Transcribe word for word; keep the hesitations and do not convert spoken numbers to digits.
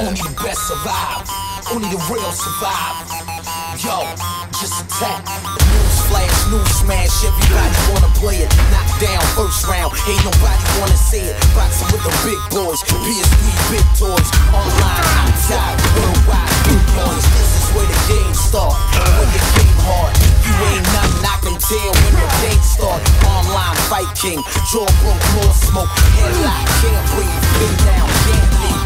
Only the best survive, only the real survive. Yo, just attack. News flash, news smash, everybody wanna play it. Knock down first round, ain't nobody wanna see it. Boxing with the big boys, P S three big toys. Online, outside, worldwide, big boys. This is where the game start, when the game hard. You ain't nothing I can tell when the game start. Online fight king, jaw broke, more smoke, headlock, can't breathe, pin down, can't leave.